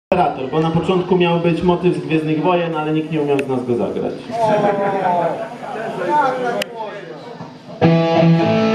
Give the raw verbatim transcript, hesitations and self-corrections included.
Imperator, bo na początku miał być motyw z Gwiezdnych Wojen, ale nikt nie umiał z nas go zagrać. O,